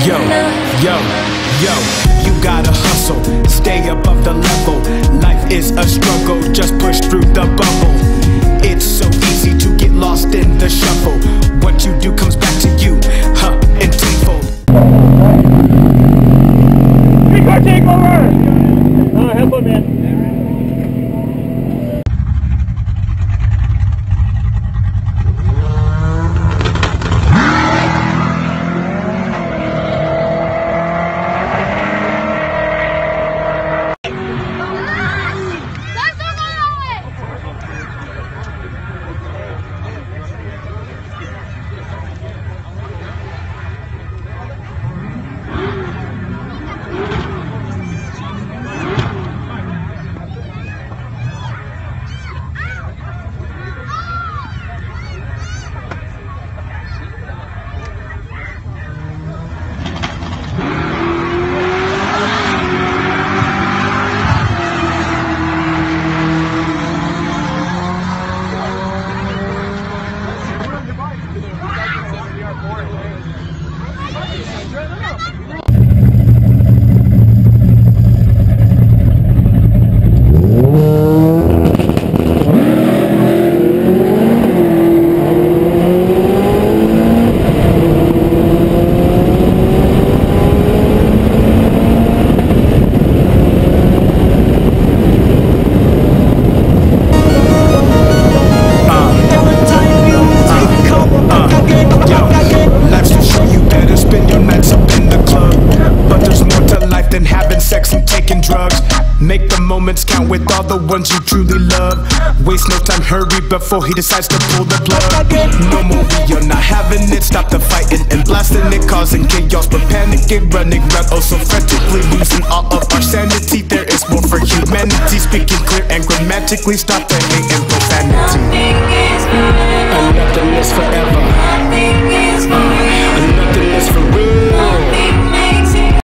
Yo, yo, yo, you gotta hustle, stay above the level. Life is a struggle, just push through the bubble. It's so easy to get lost in the shuffle. What you do comes back to you, in tenfold. Big car takeover! Help him, man. Make the moments count with all the ones you truly love. Waste no time, hurry before he decides to pull the plug. No more, we are not having it. Stop the fighting and blasting it, causing chaos, but panicking, running around, oh so frantically, losing all of our sanity. There is more for humanity, speaking clear and grammatically. Stop the hate and profanity. Nothing is forever.